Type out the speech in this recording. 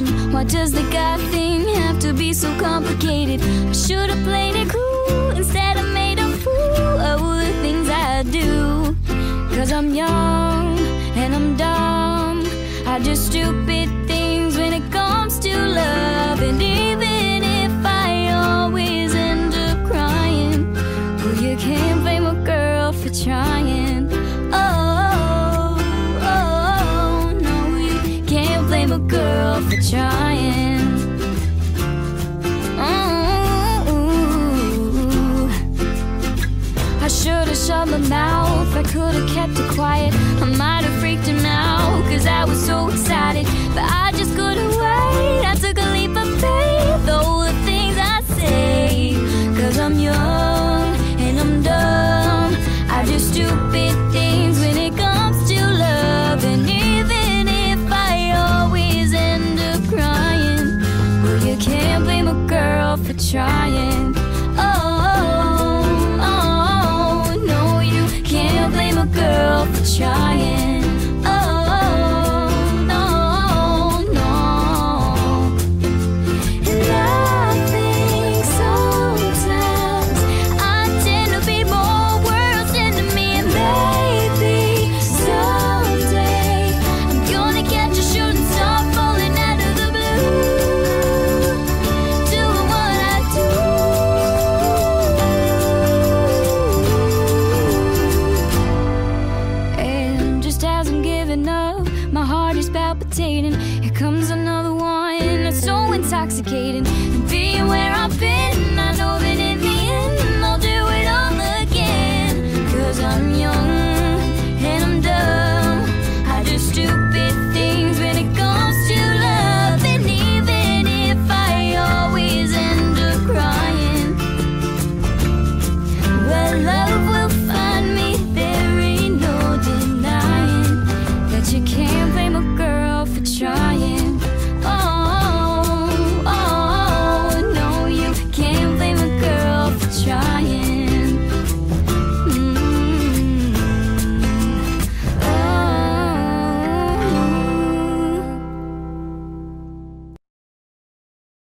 emotion. Why does the God thing have to be so complicated? I should've played it cool, instead I made a fool of the things I do. Cause I'm young and I'm dumb, I do stupid things when it comes to love. And even if I always end up crying, well, you can't blame a girl for trying. Oh, oh, no, you can't blame a girl for trying. I should've shut my mouth, I could've kept it quiet. I might've freaked him out, cause I was so excited. But I just couldn't wait, I took a leap of faith. All the things I say, cause I'm young and I'm dumb, I do stupid things when it comes to love. And even if I always end up crying, well, you can't blame a girl for trying. Blame a girl for trying. Oh, no, no. And I think sometimes I tend to be more worlds into me. And maybe someday I'm gonna catch a shooting star falling out of the blue, doing what I do. Up, my heart is palpitating. Here comes another one, it's so intoxicating. And being where I've been,